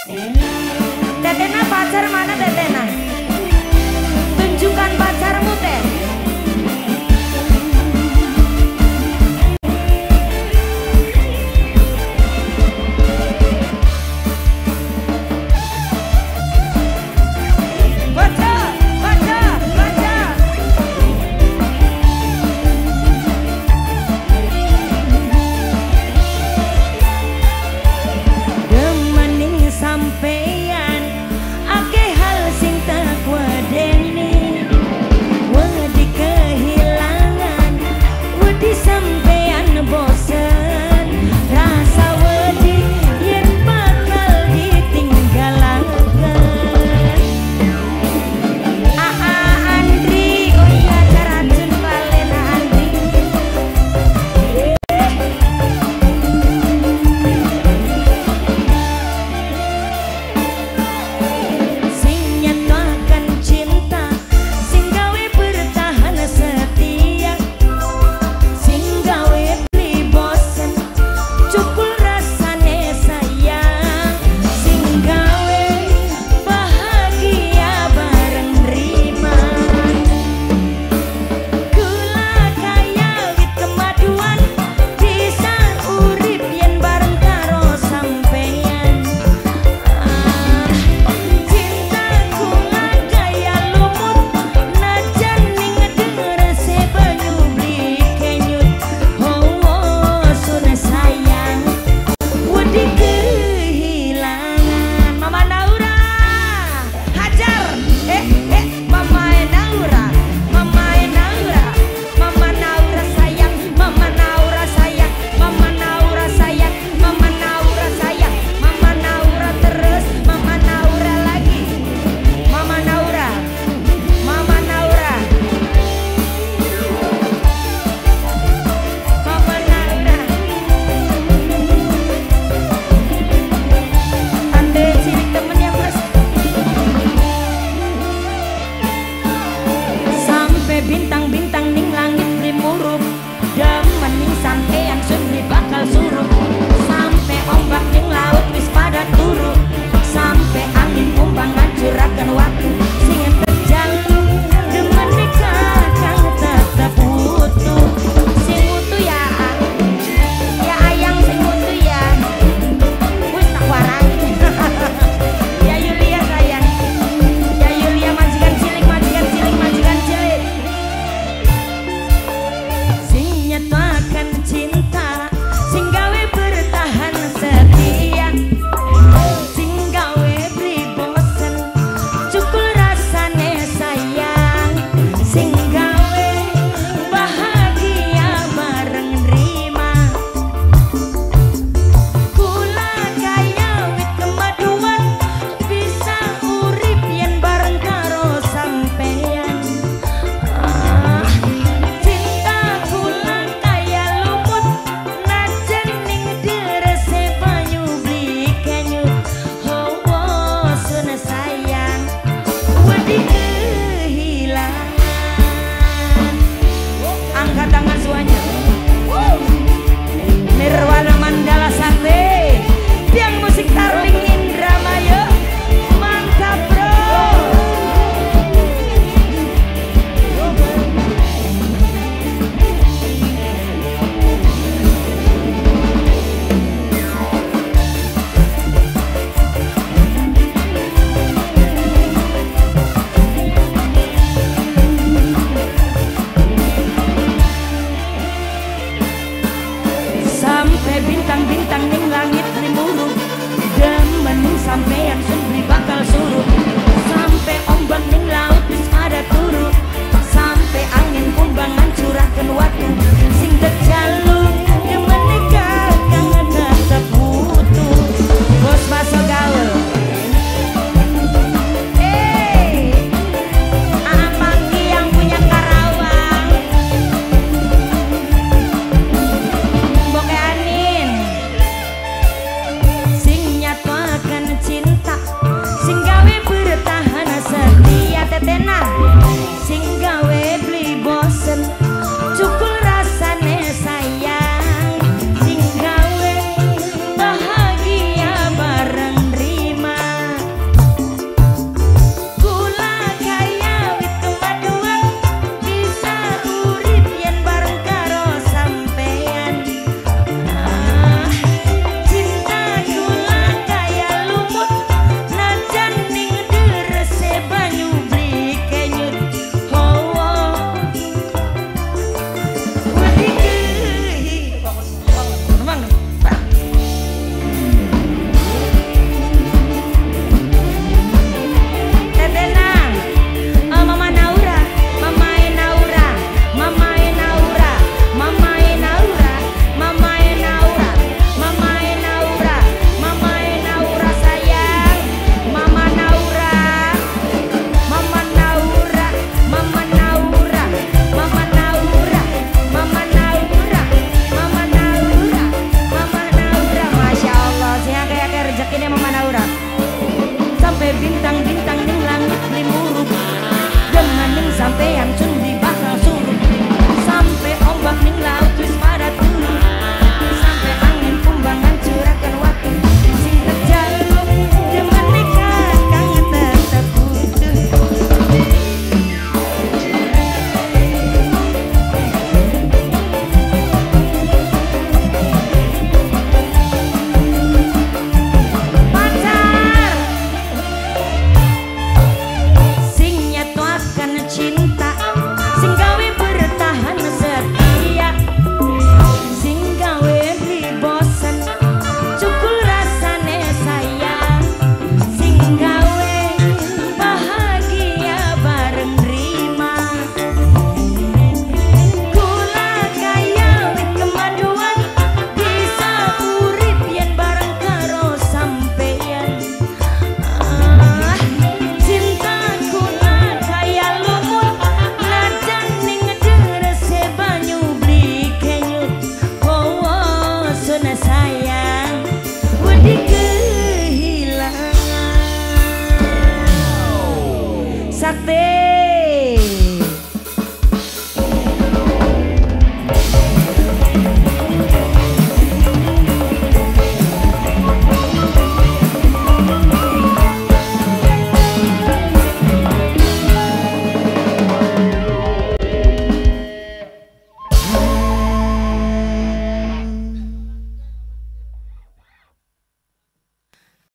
Tetena pacar mana Tetena? Tunjukkan pacarmu teh. Sampeyan akeh hal sing tak wadeni, wedi kehilangan, wedi sampeyan bosen, rasa wedi yen bakal ditinggalaken. Andri, oh iya caracun kalen Andri. Bintang-bintang ning langit limurup, demen ning sampeyan sumbi bakal surup, sampai ombak ning laut wis pada turu, sampai angin kumbang ngancuraken waktu sing terjalu, demen ning kakang tetep utuh, sing utuh ya ayang sing utuh ya, wis tak warangi. Ya Yulia sayang, ya Yulia majikan cilik, majikan cilik, majikan cilik. Nyatakan cinta sing gawe bertahan setia, sing gawe beri bosen cukul rasane sayang, sing gawe bahagia bareng nerima. Kula kaya wit kemaduan bisa urip yen bareng karo sampeyan. Angkat tangan semuanya. Nirwana Mandala Sakti, tiang musik Tarling Indramayu, mantap bro. Sampai bintang-bintang ning langit limurup, demen sampeyan sumbi bakal surup, sampai ombak ning laut wis pada turu, sampai angin kumbang ngancuraken watu sing terjalu, demen ning kakang tetep utuh. Bos baso gaul. Amangki yang punya Karawang. Sing nyatakan cinta sing gawe bertahan setia Tetena, sing gawe beli bosen cukul rasane sayang, sing gawe bahagia bareng nerima. sampai bintang-bintang ning langit limurup gemaning sampean sundi bakal surut sampai ombak ning laut wis pada turun sampai angin kumbang hancurakan waktu sing terjauh demen nikah kang tetep kudu cinta sing gawe bertahan setia sing gawe beli bosen cukul rasane sayang sing gawe bahagia bareng rima kula kaya wit kemaduan bisa urip yen bareng karo sampeyan cintaku kaya lumut najan ning derese banyu bli kenyut oh sun saya